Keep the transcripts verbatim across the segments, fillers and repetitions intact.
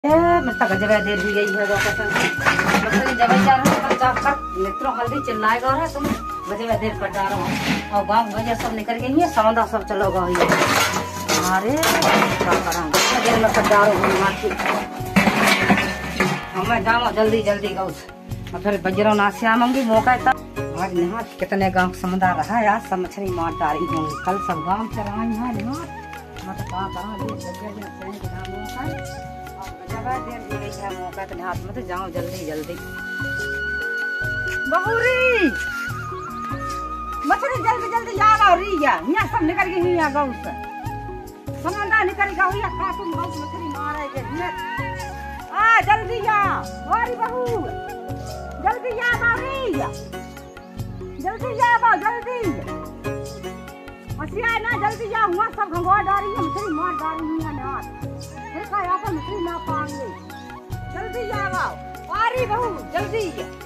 मिस्ता गजबे देर भी गई है मछली जब जा रहा है बच्चा कर नेत्रों हल्दी चिल्लाएगा रहा तुम गजबे देर कर जा रहा हूँ और गाँव गजे सब निकल गई है सौदा सब चलोगा ही अरे क्या करूँगा देर में कर जा रहा हूँ मार्की मैं जाऊँ जल्दी जल्दी गौ और फिर बजरों ना से आऊंगी मौका तब आज यहाँ कितने गाँव समुदाय रहा है आज सब मछली मार डाली हूँ कल सब गाँव चलाए हैं यहाँ मैं तो क्या करा देर भी गई है मौका तो हाथ में तो जाओ जल्दी जल्दी बहुरी मछली जल्दी जल्दी आ रही है यहाँ सब निकल गई हुई है गाँव से समंदा निकल गया हुई है खाटू गाँव मछली मारे गए आ जल्दी आ हमारी बहू जल्दी आ बाबी जल्दी आ बा जल्दी मछली ना जल्दी आ हुआ सब भंगवा डाली है मछली मार डाली हुई है ना फिर का यहाँ पर मछली ना पाएंगे जल्दी आओ अरे बहू जल्दी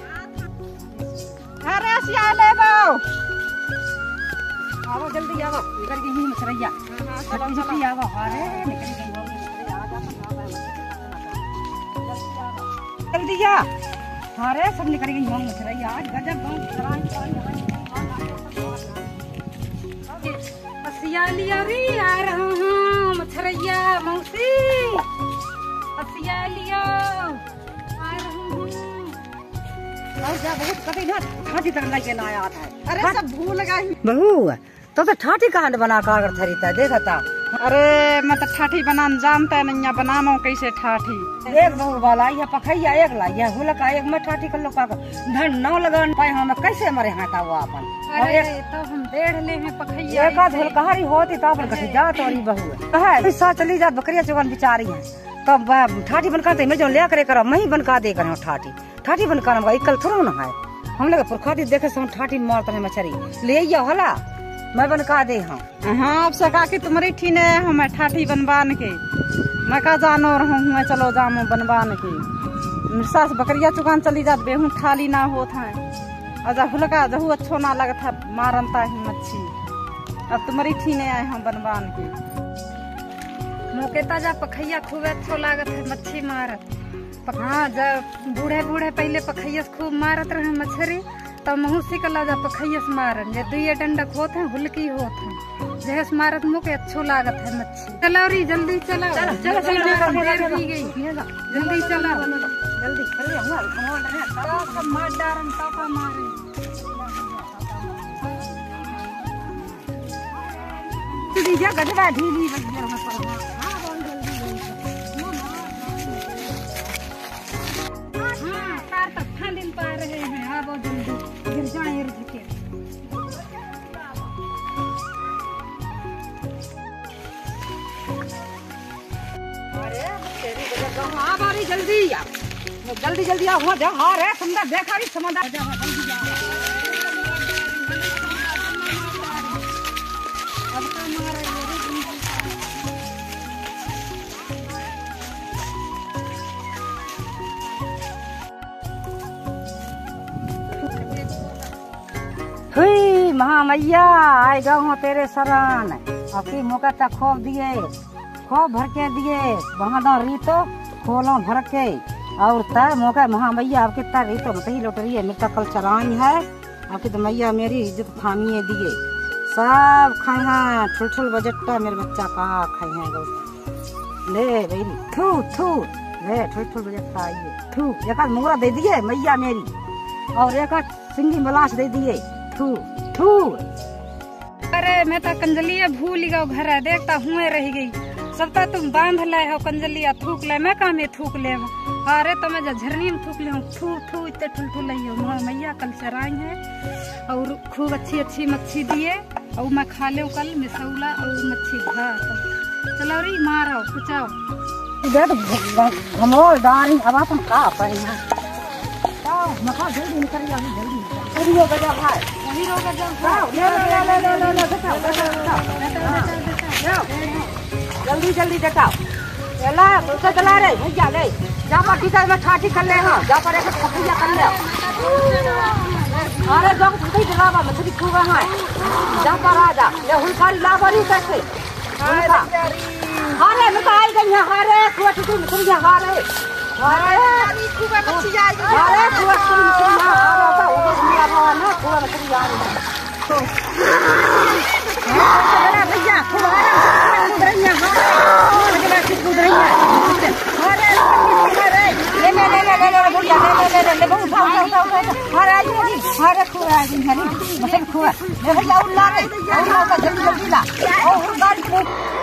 अरे सिया ले आओ आओ जल्दी आओ निकल गई हुई मछलियाँ जल्दी आओ अरे निकल गई होगी मछली आ जा जल्दी आ अरे सब निकल गई होंगी मछलियाँ आज गजब सियालिया रे आ रहा हूँ मछलिया मौसी सियालिया आ रहा हूँ और जा बहुत कभी ना ठाठी तक लेके ना आया था अरे सब भूल गई बहू तो तो ठाठी कहाँ बना कर थरीता देखा था अरे मैं तो ठाठी बनाना जानता नहीं बनाना कैसे ठाठी एक बहू वाला ये पखैया एक लाइया हुलका एक मैं ठाठी कर लो का धन नौ लगा पाए हम कैसे मरे हाथा हुआ अपन अरे तो हम डेढ़ ले हैं पखैया एक आध हुलकहारी होती तो अपन कठी जा तोरी बहू है सा चली जा बकरिया चुगन बिचारी है तब ठाठी बनका दे मैं जो ले करे करो मैं ही बनका दे कर ठाठी ठाठी बनका ना कल थोड़ा ना है हम लोग पुरखाती देखे से ठाठी मारते हैं मछली ले आओ हला मैं बनका दे हाँ हाँ अब सका के तुम्हारी ठीने हमें ठाठी बनवान के मैं का जानो रहा हूँ चलो जामो बनवान के मिर्सा से बकरिया चुकान चली जात बेहू खाली ना होता है अजा हुलका जहू अच्छो ना लगता है मारनता है मच्छी अब तुम्हारी ठीने आए हम बनवान के मौके ताजा पखैया खूब अच्छो लागत है मच्छी मारत हाँ जब बूढ़े बूढ़े पहले पखैया खूब मारत रहे मछली तब महू सिकला जा पखैया से मारन जे दुए डंडक होते हैं हुलकी होते हैं जैस मारत मुके अच्छो लागत है मच्छी चलो री जल्दी चलो चलो चलो गई जल्दी चलो जल्दी मार डारन तापा मारे गजबा ढीली दिन पा रहे हैं हाँ बहुत जल्दी गिर जाए झुके अरे तेरी वजह हाँ बारी जल्दी आ जल्दी जल्दी आ हुआ जा हाँ रे सुंदर देखा भी समझा जा जल्दी जा अब तो मारे हुई महामैया आए गाँव तेरे सरान आपकी मौका तक खोब दिए खोब भर के दिए वहाँ रीतो खोलो भर के और तय मौका महामैया आपके तर रीतो मत ही लौट रही है मेरे कल चरानी है आपकी तो मैया मेरी इज्जत थामिए दिए सब खाए हैं ठुल ठुल बजट्टा मेरे बच्चा कहा खाए हैं गौ ले भाई थू थू ले ठुल ठुल बजट्टा आइए थू एक आध मुंगरा दे दिए मैया मेरी और एक आध सिंगी मलाश दे दिए थू थू अरे मैं तो कंजलिया भूल गया घर है देखता हुए रह गई सब तो तुम बांध लाए हो कंजलिया थूक ले मैं कहा में थूक ले अरे तो मैं झरनी में थूक ले हूँ थू थू इतने ठुल ठुल रही हूँ मैया कल चराई है और खूब अच्छी अच्छी मच्छी दिए और मैं खा ले कल मिसौला और मच्छी भात चलो री मारो कुचाओ घमोल डाली अब अपन का पाए मखा जल्दी निकल जाओ जल्दी हीरो गजब है हीरो गजब ले ले ले ले ले ले दिखाओ दिखाओ जल्दी जल्दी दिखाओ चला दूसरा चला रे भैया ले जा पर टीका में ठाठी कर ले हां जा पर एक पखैया कर ले अरे जो सही जगह मछली खूब है जा पर आ जा ये हुलकारी लावरी कैसे हारे मैं आई गई है हारे कुआ टुटू मछली हारे हारे कुआ मछली आई हारे कुआ मछली हारे तो वो मेरा भाव ना कुआ मछली आ रही तो हां भैया कुआ कूद रही है हारे मुझे कूद रही है हारे हारे ले ले ले ले ले बुढ़िया ले ले ले ले बहुत उठा उठा उठा हारे जी हारे कुआ आई है मछली कुआ ले भैया उल्ला रे उल्ला का जल्दी जल्दी ला और गाड़ी को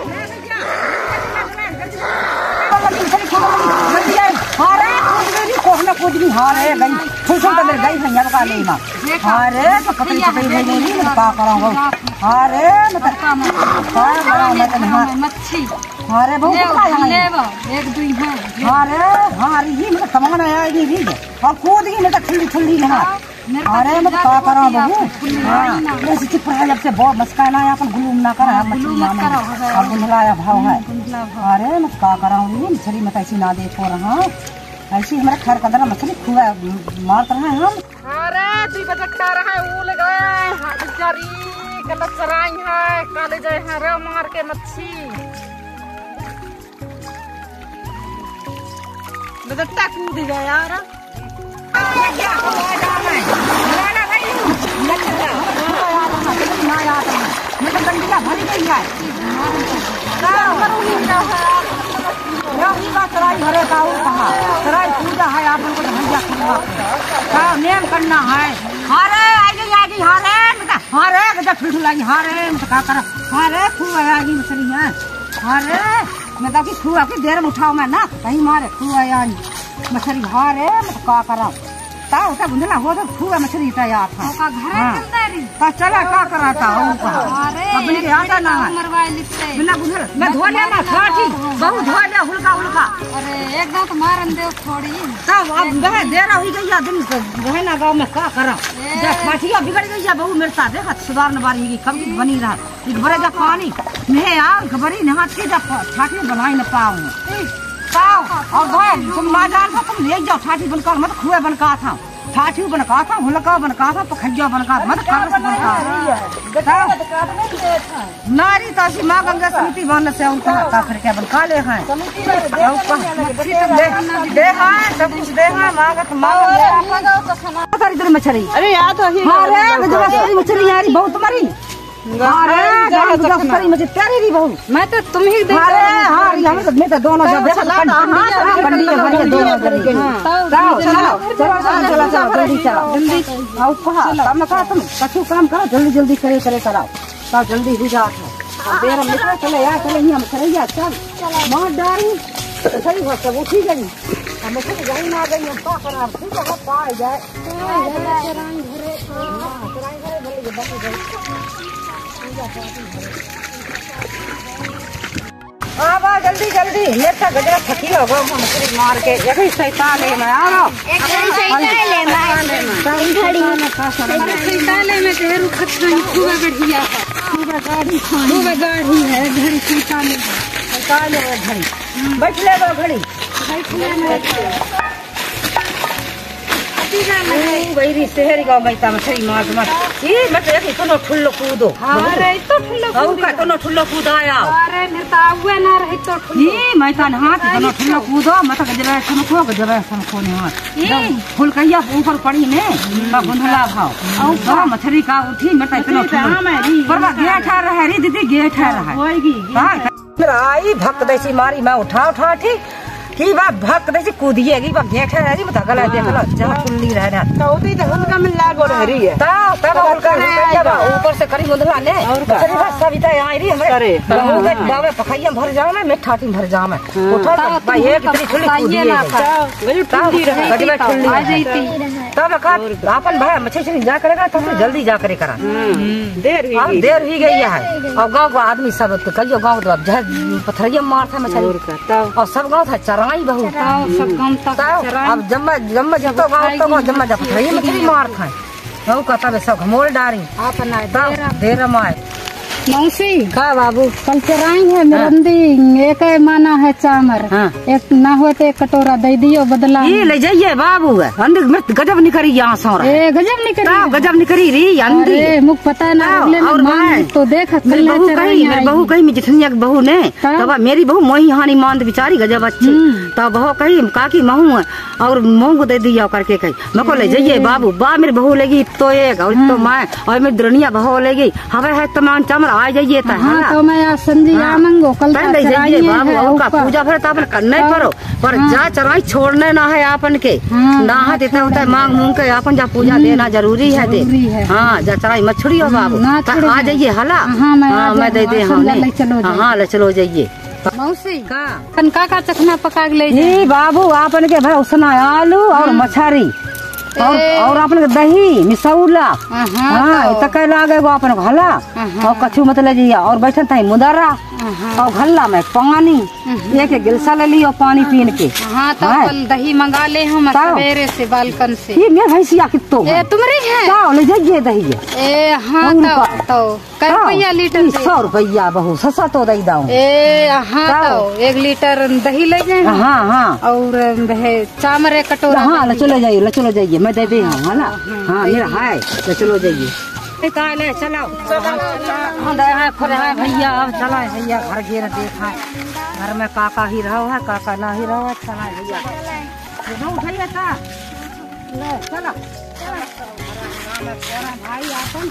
कुछ हारे गई फुसुल तो मेरे गई भैया बका ले ना हारे तो पकड़ी पकड़ी नहीं नहीं मैं का कराऊं हारे मैं तो काम हां बड़ा मैं तो हां मच्छी हारे बहुत खाया लेबो एक दुई है हारे हारे ये मैं सामान आया ये भी और कूद गई मैं तो ठंडी ठंडी ना अरे मैं का कराऊं बहू हां ऐसे चुप रह जब से बहुत मस्काना है अपन गुलूम ना कर मछली ना करो और गुंधलाया भाव है अरे मैं का कराऊं ये मछली मैं ऐसी ना देखो रहा ऐसी हमारे खैर का अंदर मछली खुआ मार रहे हैं हम अरे तू बजटका रहा है वो लगा है बेचारी कल चराई है काले जाए है रे मार के मच्छी बजटका कूद गया यार मैं तो गंडीला भरी गई है सराय भरे का कहा सराय पूजा है आप लोग को भैया खा नियम करना है हारे आई आ गई हारे हारे बेटा ठुठुलाई हारे मैं का कर हारे खुआ आ गई मछली है हारे मैं तो की खुआ की देर में उठाओ मैं ना कहीं मारे खुआ आई मछली हारे मैं का करा ता उता बुंदला हो तो खुआ मछली तैयार था का घर चलता रे का चला का कराता हो का अरे अब इनके आता ना है मरवाई लिखते बिना बुंदला मैं धो ले ना ठाठी बहुत धो ले हुलका हुलका अरे एक दांत मारन दे थोड़ी तब अब वह देर हो गई है दिन वह ना गांव में का करा जब ठाठिया बिगड़ गई है बहु मेरता देखा सुधारने वाली की कब बनी रहा एक भरे जा पानी मैं आ खबरी नहा के जा ठाठी बनाई न पाऊं पाओ और भाई तुम ना जान तुम ले जाओ ठाठी बनकर मत खुए बनका था ठाठी बनका था हुलका बनका था पखैया बनका मत कागज बनका नारी तासी मां गंगा समिति बन से उनका का करके बनका ले हैं दे हां सब कुछ दे हां मांगत मांग सारी इधर मछली अरे यार तो अरे गजब मछली यार बहुत मरी अरे गजब सारी मछली तेरी भी बहुत मैं तो तुम ही देख अरे हां हम तो मैं तो दोनों जब कंडी में भर के दोनों करके चलो चलो चलो चलो जल्दी चलो जल्दी आओ कहा काम का तुम कछु काम करो जल्दी जल्दी करे करे कराओ तो जल्दी हो जाओ देर में निकल चले यार चले हम करैया चल मार डारी सही हो सब उठी गई हम से जाई ना गई हम का करा ठीक है पा जाए चराई घरे हां चराई घरे भले बस गई आवा जल्दी जल्दी मेरा गजरा थकी हो गो मछली मार के यही शैतान है मैं आ रहा एक घड़ी शैतान ले मैं घड़ी में का शैतान ले मैं तेरू खत्म खूब बढ़िया खूब गाड़ी खूब गाड़ी है घड़ी शैतान ले शैतान है घड़ी बैठ ले गो घड़ी बैठ ले मैं वही शहर गाँव में मछली मार मार ये मत इतना ठुल्लो कूदो अरे तो ठुल्लो कूद का इतना ठुल्लो कूदाया अरे नेता हुए ना रही तो ठुल्लो ये मैं तो हाथ इतना ठुल्लो कूदो मत गजरा सनखो गजरा सनखो ने हाथ फूल कहिया ऊपर पड़ी ने का गुंधला भाव और मछली का उठी मत इतना परवा गेठा रहे रे दीदी गेठा रहे होएगी मेरा आई भक्त दैसी मारी मैं उठा उठा ठीक की बात भक्त दैसी कूदिएगी बा गेठा रही मत गला देख लो जहां कुल्ली रहे ना तो उती तो हुनका में लागो रही है ता तब उनका ऊपर से करी गुंधला ने मछली बस सविता आई रही हमरे बहुत बावे पखैया भर जाओ मैं मिठाठी भर जाओ मैं उठा भाई एक इतनी खुली कूदिए ना वही ठंडी रहे गजबे ठंडी आ जाती तब का अपन भाई मछली जा करेगा तो जल्दी जा करे करा देर हुई देर ही गई है और गांव का आदमी सब कहियो गांव पथरिया मार था मछली और सब गांव था चराई बहुत सब गांव तक अब जम्मा जम्मा जब तो गांव तो जम्मा जब पथरिया मछली मार था वो कहता सब घमोल डारी अपना देर माए मौसी का बाबू कल चराई है मेरंदी एक माना है चामर हाँ। एक ना हो तो एक कटोरा दे दियो बदला ये ले जाइए बाबू अंदर मृत गजब निकरी यहाँ सो रहा ए गजब निकली ताव गजब निकरी री अंधी अरे मुख पता है ना ताव, अगले में और मांग मैं- तो देख मेरी कल बहू चराई कही मेरी बहू कही मेरी जिठनिया की बहू ने हाँ। तब मेरी बहू मोही हानि मांद बेचारी गजब अच्छी तब बहू कही काकी महू और महू को दे दिया करके कही मैं को ले जाइए बाबू बा मेरी बहू लेगी तो एक और तो मैं और मेरी दुनिया बहू लेगी हवे है तमाम चमर आ जाइए ता हाँ तो मैं आज संजी हाँ। आमंगो कल पहले चराई जाइए बाबू है और का ऊपर। पूजा भर तो अपन करने हाँ। पड़ो पर जा चराई छोड़ने ना है आपन के हाँ, ना है इतना होता है मांग मूंग के अपन जा पूजा देना जरूरी है दे जरूरी है। हाँ जा चराई मत छोड़ियो बाबू ना तो छोड़ेंगे। आ जाइए हला हाँ, मैं आ मैं दे दे जाऊँ, हाँ संजा ले चलो हाँ जाइए। हाँ ले चलो जाइए मौसी का कनका का चखना पका के ले जा ये बाबू आपन के भाई उसना आलू और मछरी और ए। और आपन के दही मिसौला हाँ, हाँ तो- तक लागे वो आपन भला हाँ। और कछु मत ले जाइए और बैठन था मुदरा और भल्ला में पानी एक एक गिलसा ले लियो पानी पीन के हाँ तो हाँ। कल दही मंगा ले हम ताव। सवेरे से बालकन से ये मेरे भैंसिया कितो ए तुम्हारी है क्या ले जाइए दही ए हाँ और तो रुपा। तो कै रुपया लीटर दे? सौ रुपया बहु सस्ता तो दई दाऊ ए हाँ ताव। तो एक लीटर दही ले जाए हम। हाँ हाँ और वह चामर एक कटोरा हाँ ले दे चलो जाइए ले चलो जाइए मैं दे दे हूँ है ना हाँ मेरा है ले चलो जाइए निकाले चलो हाँ दे है खुले है भैया अब चला है भैया घर गिर देखा है घर में काका ही रहो है काका ना ही रहो है चला है भैया ये उठाइए था ले चला भाई आपन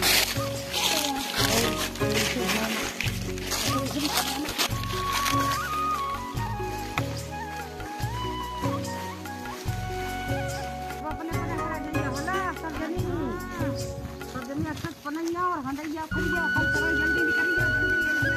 अपने अपने घर जाइए होला सब जनी सब जनी अच्छा पनैया और हंदैया खइया फल चलो जल्दी निकलिए जल्दी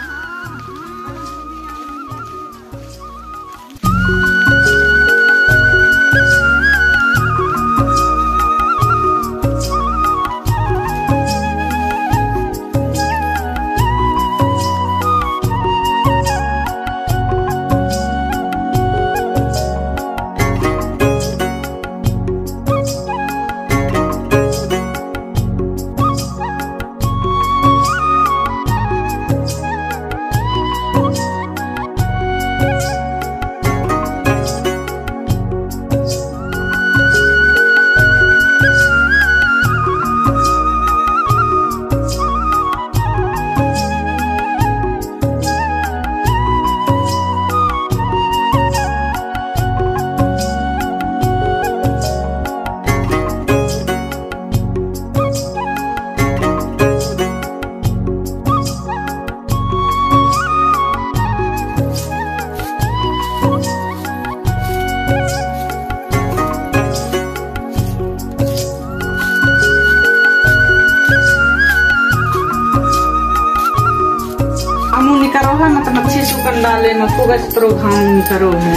हमू नहीं करो है मतलब अच्छी सुकन डाले में कुगज प्रोग्राम नहीं करो है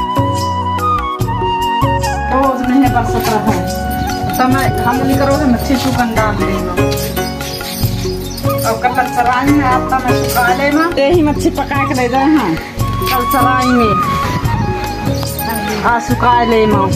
रोज नहीं बरसत है समय हम नहीं करो है मच्छी सुकन डाल लेना और कल चराई में आता मैं सुखा लेना यही मच्छी पका के ले जाए हैं कल चराई में आ सुखा लेना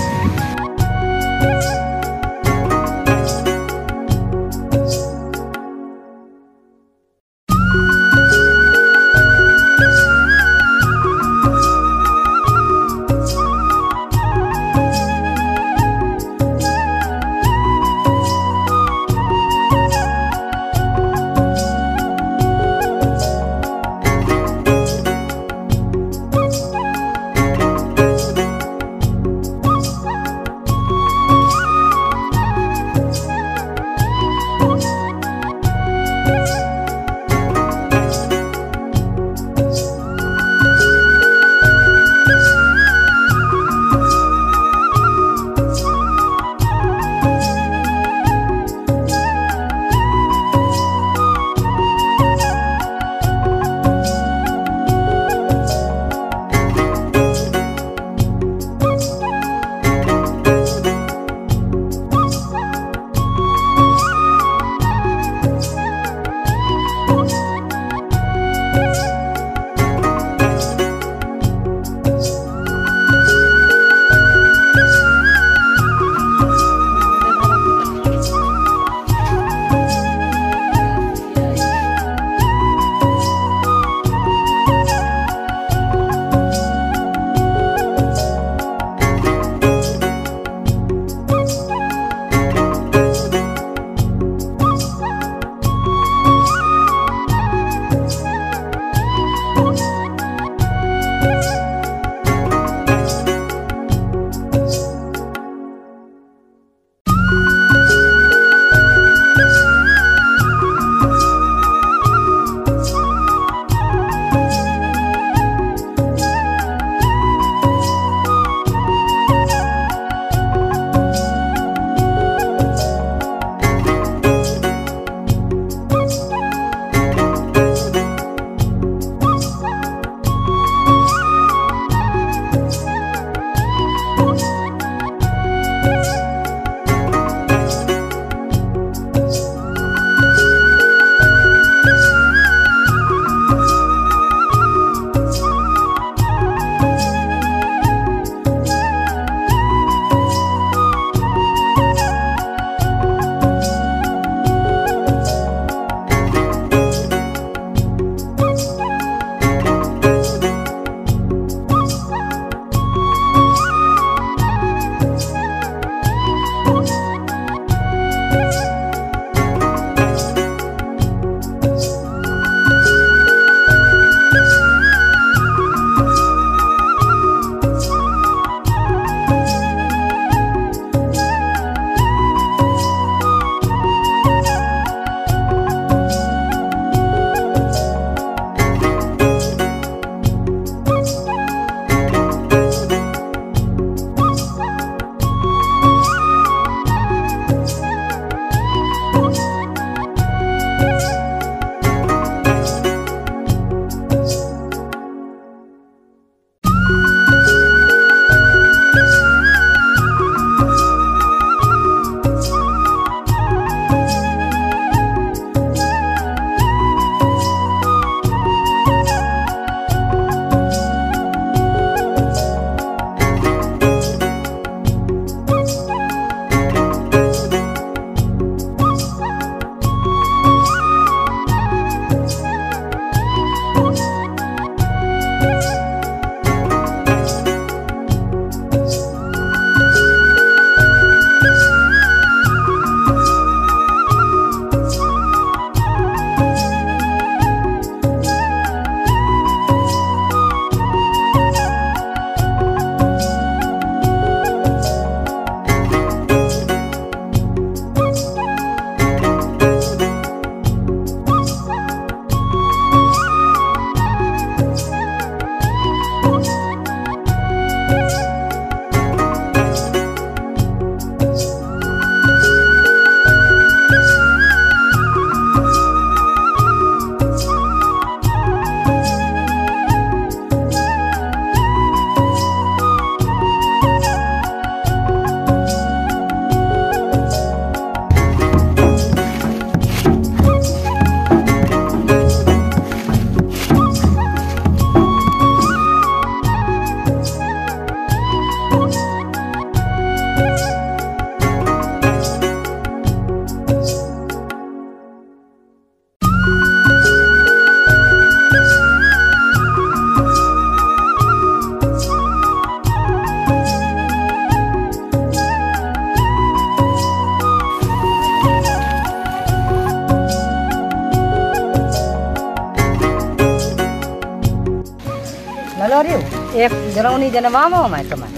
एक जरौनी जनवामो मैं तुम्हें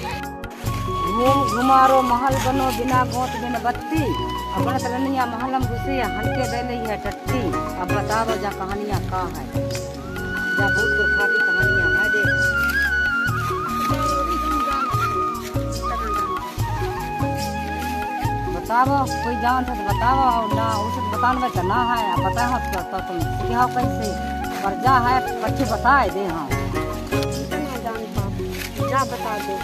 घूम घुमारो महल बनो बिना गोत बिन बत्ती अपने तरनिया महलम घुसे हल्के दे ली है टट्टी। अब बताओ जा कहानियाँ का है, जा भूत गुफा की कहानियाँ है। देख बताओ कोई जान से बताओ ना उसे बताने में ना है बताओ तो तुम सीखो कैसे पर जा है अच्छी बताए दे। हाँ जा बता दो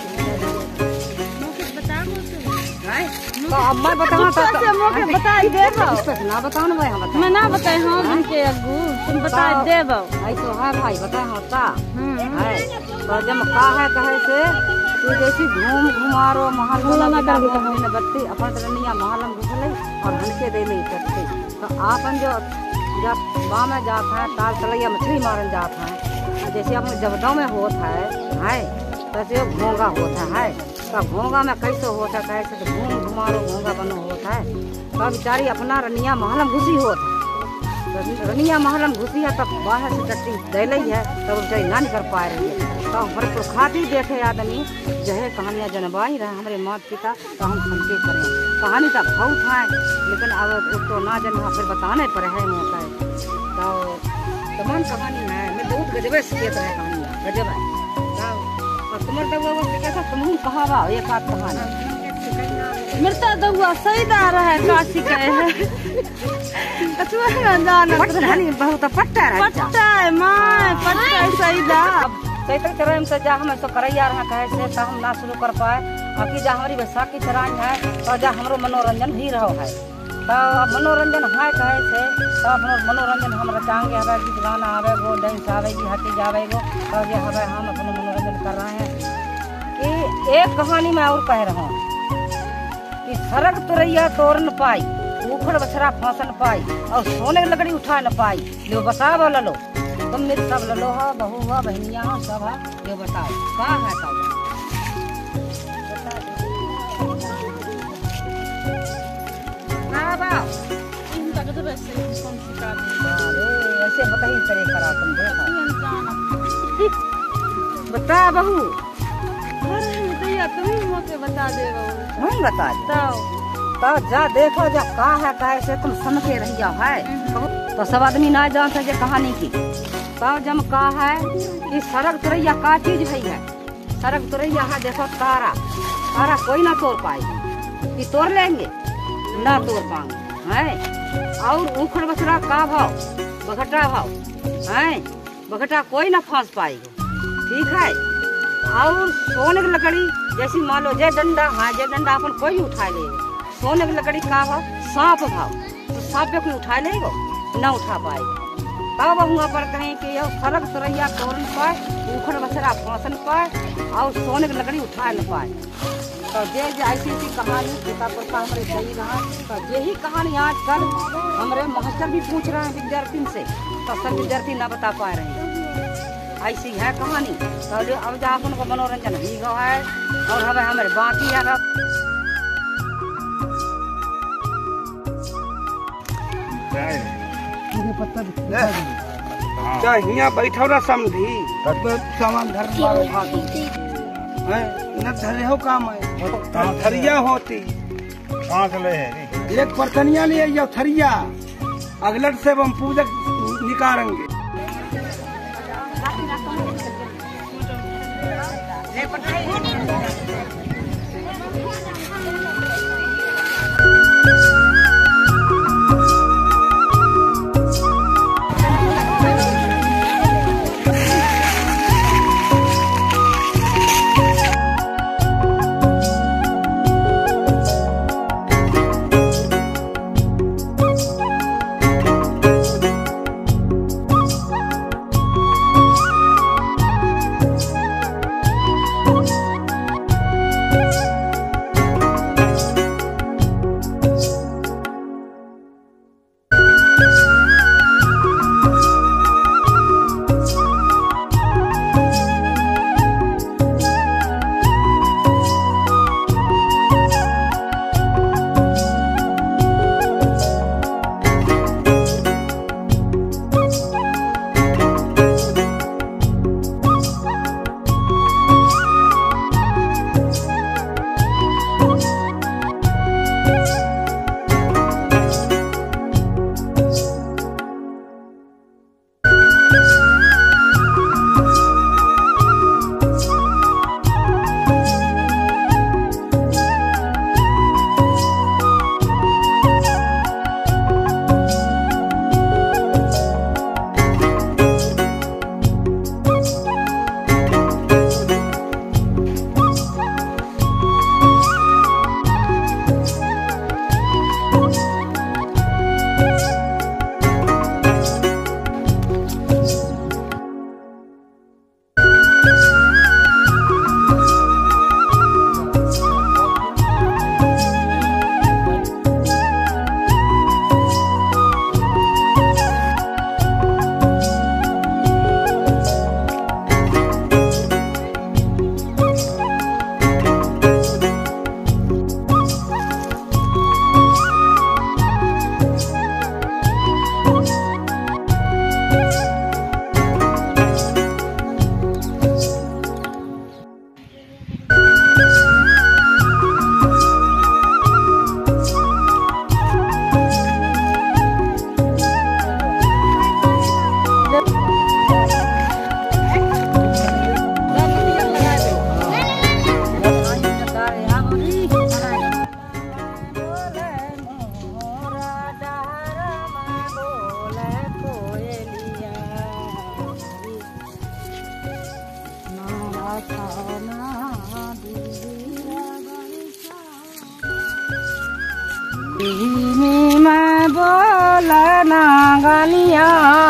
तो अब मैं बताऊँ तो मौके बता दे ना बताओ ना भाई। हम मैं ना बताए हाँ उनके अग्गू तुम बता दे भाई तो है भाई बताए होता है तो जब का है कहे से तू जैसी घूम घुमारो महल बोला बत्ती अपन तरनिया महलम घुसले और हल्के दे ली टट्टी। तो आपन जो जब गाँव में जाता है ताल तलैया मछली मारन जाता है जैसे अपन जबदों में होता है है तैसे घोंगा होता है। तो घोंगा में कैसे होता है कैसे तो घूम घुमारो घोंगा बनो होता है। तो बेचारी अपना रनिया महलम घुसी होता है तो रनिया महलम घुसी है तब बाहर से टट्टी दे ली है तब तो बेचारी ना निकल पा रही है। तो हमारे को खाती देखे आदमी जो है कहानियाँ जनवा ही रहे हमारे माता पिता तो हम समझे करें कहानी तो बहुत है लेकिन अब तो ना जन फिर बताने पर है मौका है। तो तमाम कहानी है मैं बहुत गजबे सीखिए है कहानियाँ गजब है। और तुम्हारे दवा कैसा तुम कहा बा एक आध कहानी मिर्ता दवा सही दार है काशी के है कहानी बहुत पट्टा है पट्टा है मां पट्टा सही दा चैत्र चरण से जा हम तो करैया रहा कहे से तो हम ना शुरू कर पाए बाकी जा हमारी बैसाखी चराई है तो जा हमरो मनोरंजन भी रहो है। तो अब मनोरंजन है कहे से तो अपनो मनोरंजन हम रचाएंगे हवे गीत गाना आवे गो डांस आवे की हटी जावे गो तो ये हवे हम अपना मनोरंजन कर रहे हैं। कि एक कहानी में और कह रहा हूँ कि सरक तुरैया तोड़ न पाई उखड़ बछड़ा फांसन पाई और सोने की लकड़ी उठा न पाई जो बताओ ललो तुम मेरे सब ललो हो बहू हो बहनिया हो सब है जो बताओ का है तब ऐसे बताइए करे करा तुम देखो बता बहू तुम मौके बता दे हम बता दे तो जा देखो जा का है कैसे तुम समझे रहिया है तो सब आदमी ना जान सके कहानी की। तो जब का है कि सड़क तुरैया का चीज है, है सड़क तुरैया है देखो तारा तारा कोई ना तोड़ पाएगी कि तोड़ लेंगे ना तोड़ पाएंगे है। और उखड़ बछड़ा का भाव बघटा भाव है बघटा कोई ना फांस पाएगा ठीक है। और सोने की लकड़ी जैसी मान लो जे डंडा हाँ जे डंडा अपन कोई भी उठा ले। सोने की लकड़ी का भाव सांप भाव तो सांप पे कोई उठा लेगा न उठा पाएगा। तब हुआ पर कहें कि यह फर्क तरैया तोड़न पाए उखड़ बछड़ा फांसन पाए और सोने की लकड़ी उठा न पाए। तो जे ऐसी ऐसी कहानी सीतापुर का हमारे सही रहा। तो यही कहानी आजकल हमारे मास्टर भी पूछ रहे हैं विद्यार्थी से तो सब विद्यार्थी न बता पा रहे हैं। ऐसी है कहानी। तो अब जा उनको मनोरंजन भी गवा है और हमें हमारे बाकी है यहाँ बैठो ना समझी सामान घर न धरे हो काम है थरिया होती एक परतनिया ले आइयो थरिया अगलट से हम पूजक निकालेंगे। मैं बोलना गलिया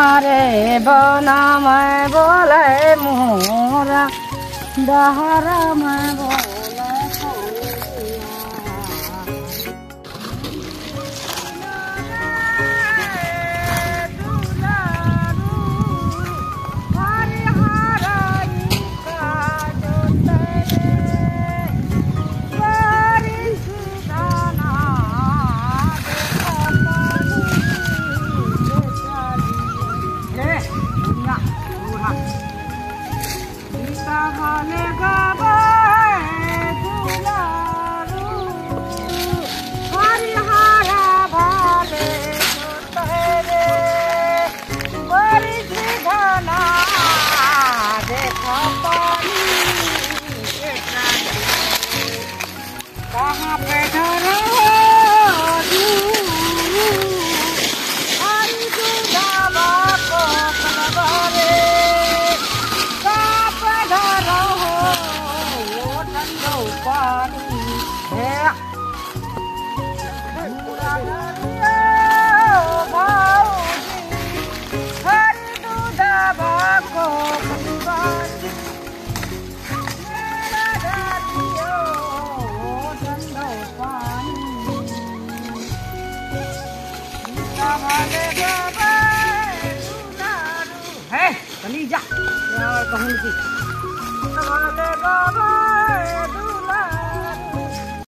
रे बना मैं बोले मोरा दहरा मैं बोले कहाँ पे धरो हरी दूधा को कलवरे कहाँ पे धरो वो ठंडो पानी है पूरा दरिया भाऊजी हरी दूधा भाको खंडवानी मेरा दरिया ठंडो पानी वाले बाबा है चली जा यार कहूँ की वाले बाबा